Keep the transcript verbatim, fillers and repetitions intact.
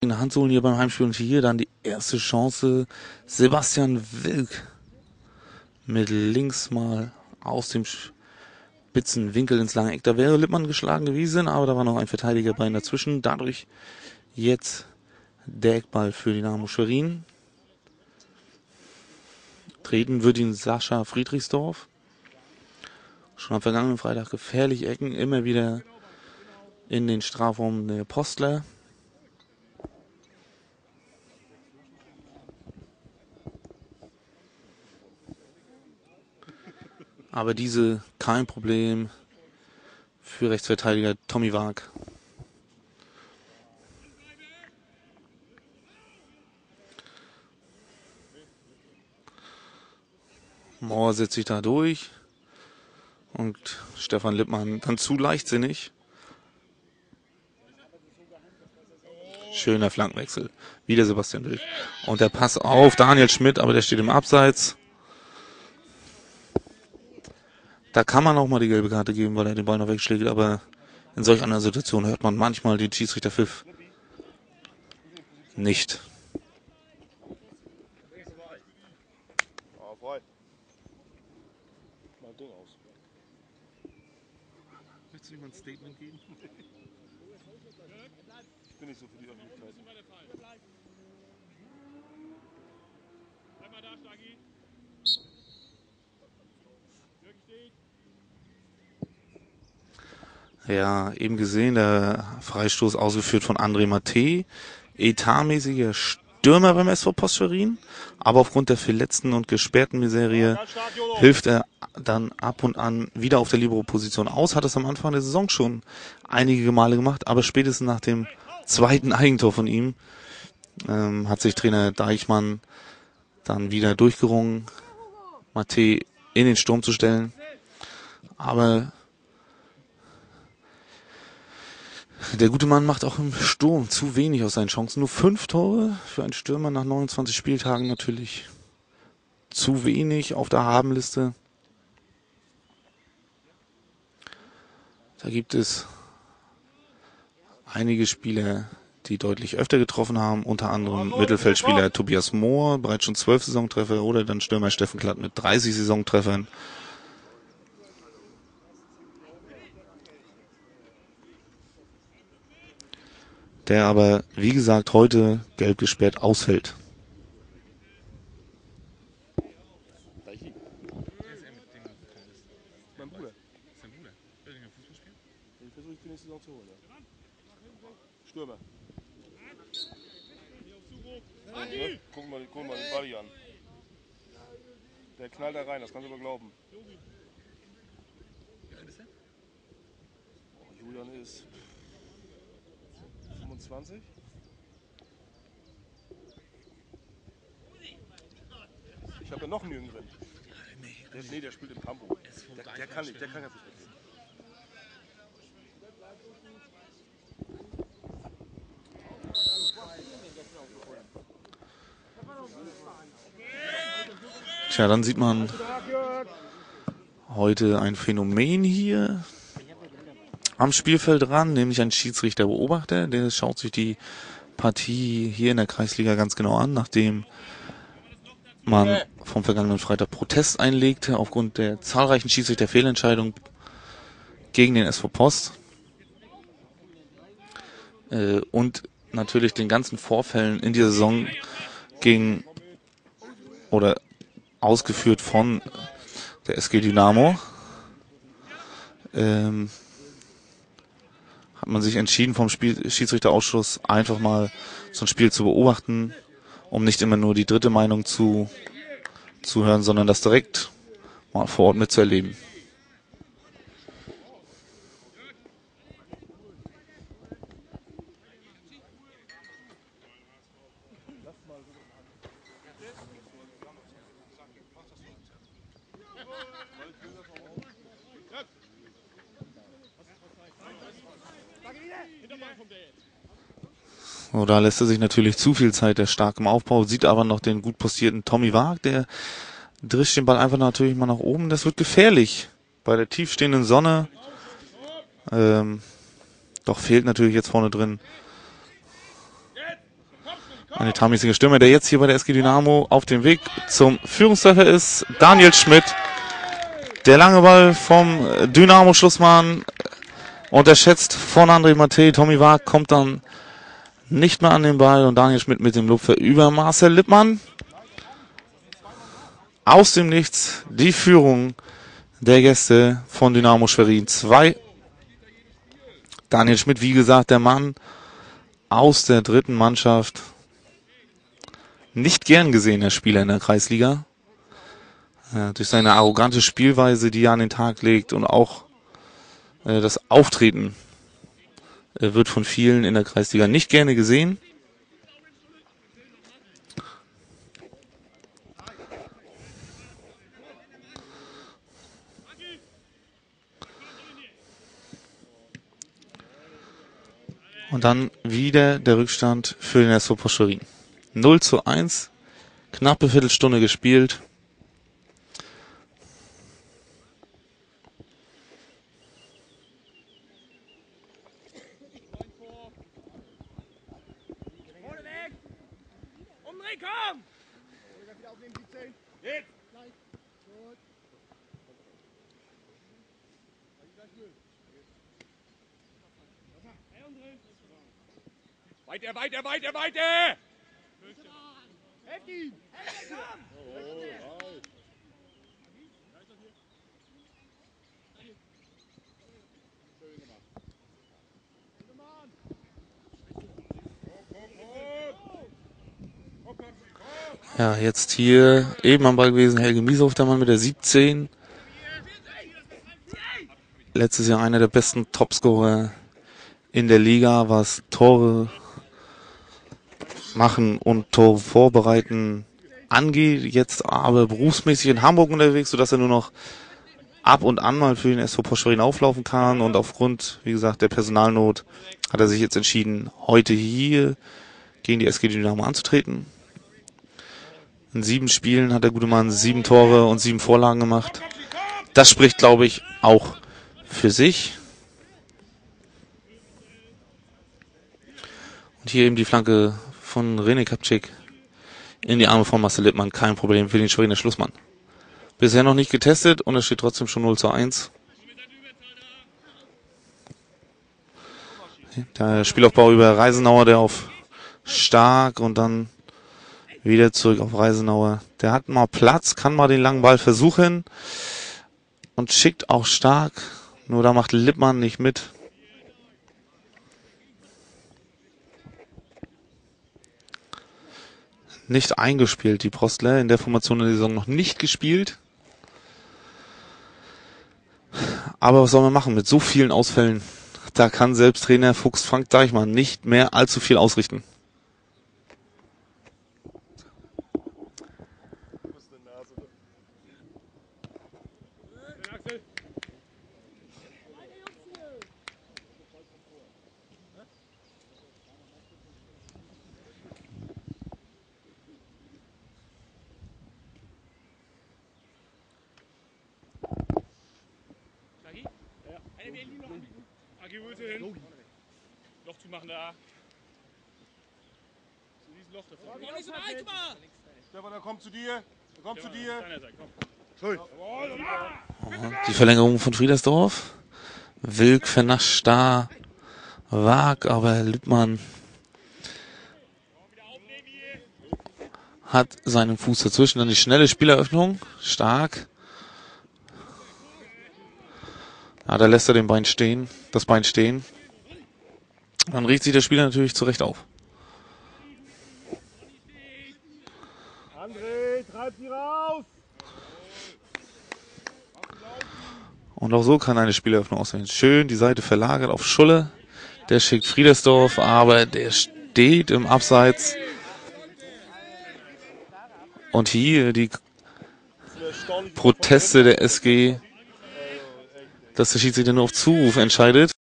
in der Hand zu holen hier beim Heimspiel. Und hier dann die erste Chance. Sebastian Wilk mit links mal aus dem Spitzenwinkel ins lange Eck. Da wäre Lippmann geschlagen gewesen, aber da war noch ein Verteidigerbein dazwischen. Dadurch jetzt der Eckball für Dynamo Schwerin. Treten wird ihn Sascha Friedrichsdorf. Schon am vergangenen Freitag gefährlich Ecken, immer wieder in den Strafraum der Postler. Aber diese kein Problem für Rechtsverteidiger Tommy Wag. Mauer setzt sich da durch. Und Stefan Lippmann dann zu leichtsinnig. Schöner Flankenwechsel. Wieder Sebastian Wilk. Und der Pass auf Daniel Schmidt, aber der steht im Abseits. Da kann man auch mal die gelbe Karte geben, weil er den Ball noch wegschlägt, aber in solch einer Situation hört man manchmal den Schiedsrichterpfiff nicht. Möchtest du nicht mal ein Statement geben? Ich bin nicht so für die Öffentlichkeit. Bleib mal da, Stagi. Ja, eben gesehen, der Freistoß ausgeführt von André Maté, etatmäßiger Stürmer beim S V Post Schwerin, aber aufgrund der verletzten und gesperrten Miserie hilft er dann ab und an wieder auf der Libero-Position aus, hat es am Anfang der Saison schon einige Male gemacht, aber spätestens nach dem zweiten Eigentor von ihm ähm, hat sich Trainer Deichmann dann wieder durchgerungen, Maté in den Sturm zu stellen, aber der gute Mann macht auch im Sturm zu wenig aus seinen Chancen. Nur fünf Tore für einen Stürmer nach neunundzwanzig Spieltagen natürlich zu wenig auf der Habenliste. Da gibt es einige Spieler, die deutlich öfter getroffen haben. Unter anderem Mittelfeldspieler Tobias Mohr, bereits schon zwölf Saisontreffer. Oder dann Stürmer Steffen Klatt mit dreißig Saisontreffern. Der aber, wie gesagt, heute gelb gesperrt ausfällt. Mein Bruder. Ist dein Bruder? Will der Fußball spielen? Den versuche ich für nächste Saison zu holen. Ja. Stürmer. Ja, guck mal, guck mal den Ball an. Der knallt da rein, das kannst du aber glauben. Wie alt ist der? Oh, Julian ist fünfundzwanzig. Ich habe ja noch einen Jüngeren. Der, nee, der spielt in Pampo. Der, der kann nicht, der kann ganz nicht spielen. Tja, dann sieht man heute ein Phänomen hier am Spielfeld ran, nämlich ein Schiedsrichterbeobachter, der schaut sich die Partie hier in der Kreisliga ganz genau an, nachdem man vom vergangenen Freitag Protest einlegte aufgrund der zahlreichen Schiedsrichterfehlentscheidungen gegen den S V Post äh, und natürlich den ganzen Vorfällen in dieser Saison gegen oder ausgeführt von der S G Dynamo. Ähm, hat man sich entschieden vom Spiel Schiedsrichterausschuss einfach mal so ein Spiel zu beobachten, um nicht immer nur die dritte Meinung zu, zu hören, sondern das direkt mal vor Ort mitzuerleben. So, da lässt er sich natürlich zu viel Zeit, der stark im Aufbau, sieht aber noch den gut postierten Tommy Wag, der drischt den Ball einfach natürlich mal nach oben. Das wird gefährlich bei der tiefstehenden Sonne. Ähm, doch fehlt natürlich jetzt vorne drin Ein etatmäßiger Stürmer, der jetzt hier bei der S G Dynamo auf dem Weg zum Führungstreffer ist. Daniel Schmidt. Der lange Ball vom Dynamo-Schlussmann. Unterschätzt von André Mathé. Tommy Wag kommt dann nicht mehr an den Ball. Und Daniel Schmidt mit dem Lupfer über Marcel Lippmann. Aus dem Nichts die Führung der Gäste von Dynamo Schwerin zwei. Daniel Schmidt, wie gesagt, der Mann aus der dritten Mannschaft. Nicht gern gesehener Spieler in der Kreisliga. Ja, durch seine arrogante Spielweise, die er an den Tag legt, und auch äh, das Auftreten äh, wird von vielen in der Kreisliga nicht gerne gesehen. Und dann wieder der Rückstand für den S V Poschwerin. null zu eins. Knappe Viertelstunde gespielt. Weiter, weiter, weiter, weiter! Helft ihm! Ja, jetzt hier eben am Ball gewesen Helge Mieshoff, der Mann mit der siebzehn. Letztes Jahr einer der besten Topscorer in der Liga, was Tore machen und Tore vorbereiten angeht. Jetzt aber berufsmäßig in Hamburg unterwegs, sodass er nur noch ab und an mal für den S V Poschwerin auflaufen kann. Und aufgrund, wie gesagt, der Personalnot hat er sich jetzt entschieden, heute hier gegen die S G Dynamo anzutreten. In sieben Spielen hat der gute Mann sieben Tore und sieben Vorlagen gemacht. Das spricht, glaube ich, auch für sich. Und hier eben die Flanke von René Kapczyk in die Arme von Marcel Lippmann. Kein Problem für den Schweriner Schlussmann. Bisher noch nicht getestet und es steht trotzdem schon null zu eins. Der Spielaufbau über Reisenauer, der auf Stark und dann wieder zurück auf Reisenauer. Der hat mal Platz, kann mal den langen Ball versuchen und schickt auch Stark. Nur da macht Lippmann nicht mit. Nicht eingespielt, die Prostler. In der Formation in der Saison noch nicht gespielt. Aber was soll man machen mit so vielen Ausfällen? Da kann selbst Trainer Fuchs Frank Deichmann nicht mehr allzu viel ausrichten. Loch zu machen da. Zu diesem Loch davor. Stefan, er kommt zu dir. Er kommt zu dir. Die Verlängerung von Friedersdorf. Wilk vernascht da. Wag, aber Lippmann hat seinen Fuß dazwischen. Dann die schnelle Spieleröffnung. Stark. Ja, da lässt er den Bein stehen, das Bein stehen. Dann regt sich der Spieler natürlich zurecht auf. André, treib sie raus! Und auch so kann eine Spieleröffnung aussehen. Schön die Seite verlagert auf Schulle. Der schickt Friedersdorf, aber der steht im Abseits. Und hier die Proteste der S G, dass der Schiedsrichter nur auf Zuruf entscheidet.